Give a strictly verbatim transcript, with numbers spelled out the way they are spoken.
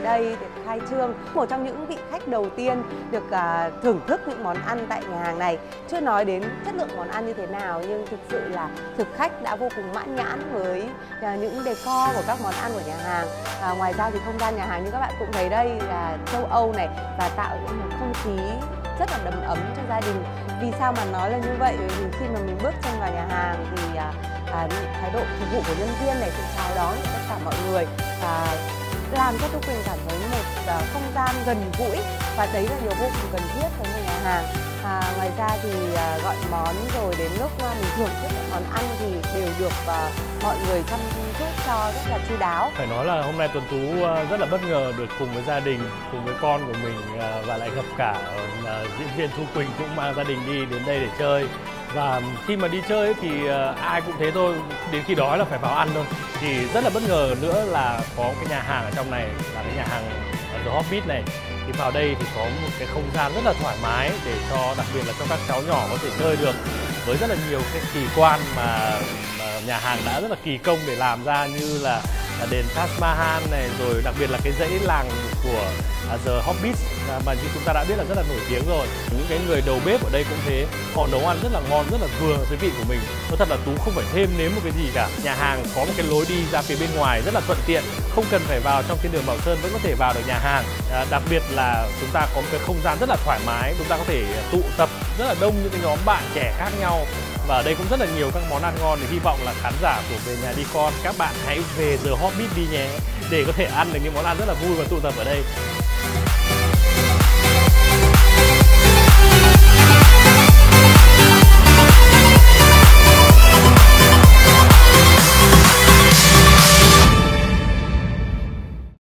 đây được khai trương. Một trong những vị khách đầu tiên được uh, thưởng thức những món ăn tại nhà hàng này. Chưa nói đến chất lượng món ăn như thế nào, nhưng thực sự là thực khách đã vô cùng mãn nhãn với uh, những decor của các món ăn của nhà hàng. Uh, ngoài ra thì không gian nhà hàng như các bạn cũng thấy đây là châu Âu này, và tạo những một không khí rất là đầm ấm cho gia đình. Vì sao mà nói là như vậy? Vì khi mà mình bước chân vào nhà hàng thì à, à, thái độ phục vụ của nhân viên này, sự chào đón của tất cả mọi người và làm cho Thu Quỳnh cảm thấy một à, không gian gần gũi, và đấy là điều vô cùng cần thiết với một nhà hàng. À, ngoài ra thì à, gọi món rồi đến lúc à, mình thưởng thức những món ăn thì đều được à, mọi người chăm chút cho rất là chu đáo. Phải nói là hôm nay Tuấn Tú rất là bất ngờ được cùng với gia đình, cùng với con của mình và lại gặp cả uh, diễn viên Thu Quỳnh cũng mang gia đình đi đến đây để chơi. Và khi mà đi chơi ấy, thì uh, ai cũng thế thôi, đến khi đói là phải vào ăn thôi. Thì rất là bất ngờ nữa là có cái nhà hàng ở trong này, là cái nhà hàng The Hobbit này. Thì vào đây thì có một cái không gian rất là thoải mái để cho, đặc biệt là cho các cháu nhỏ có thể chơi được, với rất là nhiều cái kỳ quan mà, mà nhà hàng đã rất là kỳ công để làm ra, như là, là đền Taj Mahal này, rồi đặc biệt là cái dãy làng của uh, The Hobbit mà như chúng ta đã biết là rất là nổi tiếng rồi. Những cái người đầu bếp ở đây cũng thế, họ nấu ăn rất là ngon, rất là vừa với vị của mình. Nói thật là Tú không phải thêm nếm một cái gì cả. Nhà hàng có một cái lối đi ra phía bên ngoài rất là thuận tiện, không cần phải vào trong cái đường Bảo Sơn vẫn có thể vào được nhà hàng. À, đặc biệt là chúng ta có một cái không gian rất là thoải mái, chúng ta có thể tụ tập rất là đông những cái nhóm bạn trẻ khác nhau. Và ở đây cũng rất là nhiều các món ăn ngon, thì hy vọng là khán giả của Về Nhà Đi Con, các bạn hãy về The Hobbit đi nhé, để có thể ăn được những món ăn rất là vui và tụ tập ở đây.